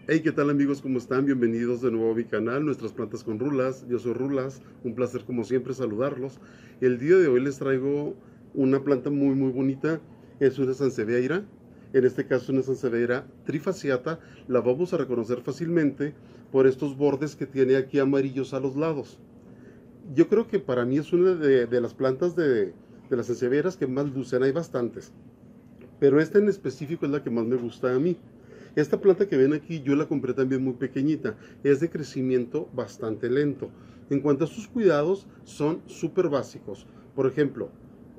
Hey, ¿qué tal amigos? ¿Cómo están? Bienvenidos de nuevo a mi canal, Nuestras Plantas con Rulas. Yo soy Rulas, un placer como siempre saludarlos. El día de hoy les traigo una planta muy bonita, es una sansevieria. En este caso una sansevieria trifasciata, la vamos a reconocer fácilmente por estos bordes que tiene aquí amarillos a los lados. Yo creo que para mí es una de las plantas de las sansevierias que más lucen, hay bastantes, pero esta en específico es la que más me gusta a mí. Esta planta que ven aquí yo la compré también muy pequeñita, es de crecimiento bastante lento. En cuanto a sus cuidados, son súper básicos. Por ejemplo,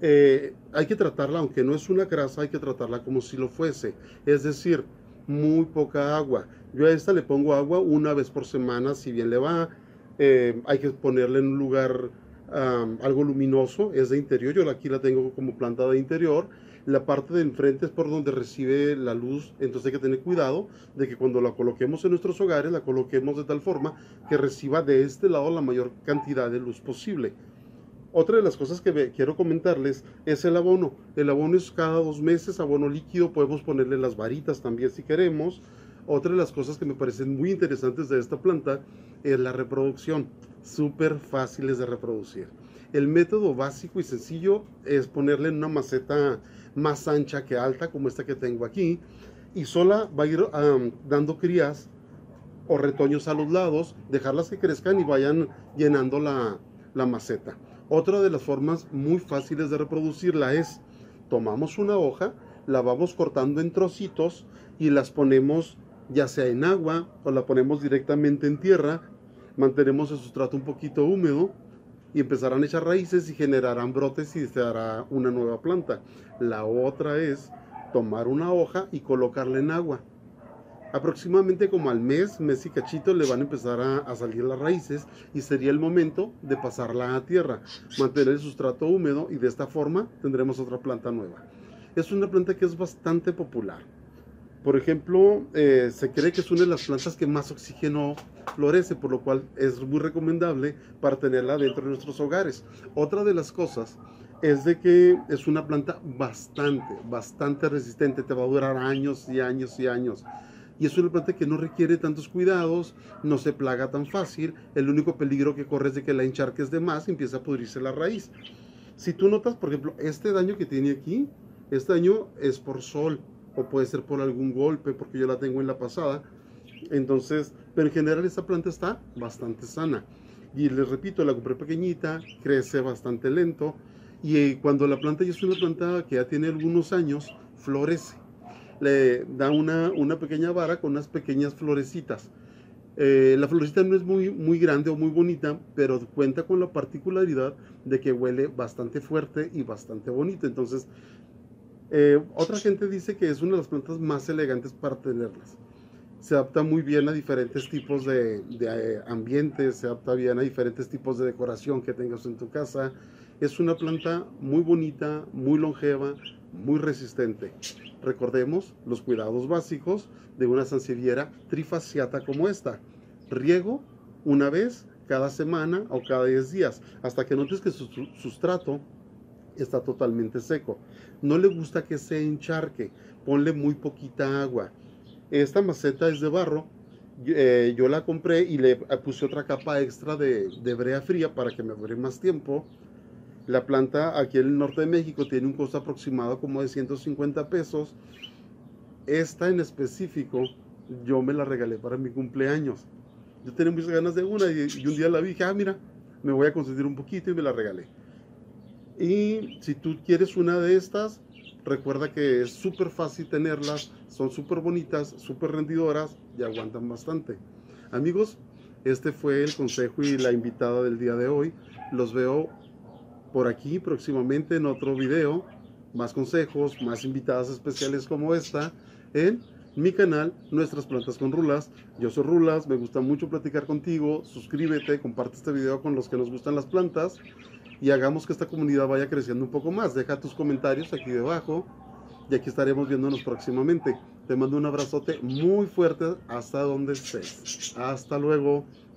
hay que tratarla, aunque no es una grasa, hay que tratarla como si lo fuese. Es decir, muy poca agua. Yo a esta le pongo agua una vez por semana, si bien le va. Hay que ponerla en un lugar algo luminoso, es de interior. Yo aquí la tengo como planta de interior. La parte de enfrente es por donde recibe la luz, entonces hay que tener cuidado de que cuando la coloquemos en nuestros hogares, la coloquemos de tal forma que reciba de este lado la mayor cantidad de luz posible. Otra de las cosas que quiero comentarles es el abono. El abono es cada 2 meses, abono líquido, podemos ponerle las varitas también si queremos. Otra de las cosas que me parecen muy interesantes de esta planta es la reproducción, súper fáciles de reproducir. El método básico y sencillo es ponerle en una maceta más ancha que alta, como esta que tengo aquí, y sola va a ir dando crías o retoños a los lados, dejarlas que crezcan y vayan llenando la maceta. Otra de las formas muy fáciles de reproducirla es, tomamos una hoja, la vamos cortando en trocitos y las ponemos ya sea en agua o la ponemos directamente en tierra, mantenemos el sustrato un poquito húmedo y empezarán a echar raíces y generarán brotes y se hará una nueva planta. La otra es tomar una hoja y colocarla en agua. Aproximadamente como al mes y cachito le van a empezar a salir las raíces y sería el momento de pasarla a tierra, mantener el sustrato húmedo y de esta forma tendremos otra planta nueva. Es una planta que es bastante popular. Por ejemplo, se cree que es una de las plantas que más oxígeno florece, por lo cual es muy recomendable para tenerla dentro de nuestros hogares. Otra de las cosas es de que es una planta bastante resistente, te va a durar años y años y años. Y es una planta que no requiere tantos cuidados, no se plaga tan fácil, el único peligro que corre es de que la encharques de más y empieza a pudrirse la raíz. Si tú notas, por ejemplo, este daño que tiene aquí, este daño es por sol o puede ser por algún golpe, porque yo la tengo en la pasada. Entonces, pero en general esta planta está bastante sana. Y les repito, la compré pequeñita, crece bastante lento y cuando la planta ya es una planta que ya tiene algunos años, florece. Le da una pequeña vara con unas pequeñas florecitas. La florecita no es muy grande o muy bonita, pero cuenta con la particularidad de que huele bastante fuerte y bastante bonito. Entonces, otra gente dice que es una de las plantas más elegantes para tenerlas. Se adapta muy bien a diferentes tipos de ambientes, se adapta bien a diferentes tipos de decoración que tengas en tu casa. Es una planta muy bonita, muy longeva, muy resistente. Recordemos los cuidados básicos de una sansevieria trifasciata como esta. Riego una vez cada semana o cada 10 días, hasta que notes que su sustrato está totalmente seco. No le gusta que se encharque, ponle muy poquita agua. Esta maceta es de barro, yo la compré y le puse otra capa extra de brea fría para que me dure más tiempo. La planta aquí en el norte de México tiene un costo aproximado como de 150 pesos. Esta en específico yo me la regalé para mi cumpleaños. Yo tenía muchas ganas de una y un día la vi y dije, ah, mira, me voy a consentir un poquito y me la regalé. Y si tú quieres una de estas, recuerda que es súper fácil tenerlas, son súper bonitas, súper rendidoras y aguantan bastante. Amigos, este fue el consejo y la invitada del día de hoy. Los veo por aquí próximamente en otro video. Más consejos, más invitadas especiales como esta en mi canal Nuestras Plantas con Rulas. Yo soy Rulas, me gusta mucho platicar contigo. Suscríbete, comparte este video con los que nos gustan las plantas y hagamos que esta comunidad vaya creciendo un poco más. Deja tus comentarios aquí debajo y aquí estaremos viéndonos próximamente. Te mando un abrazote muy fuerte hasta donde estés. Hasta luego.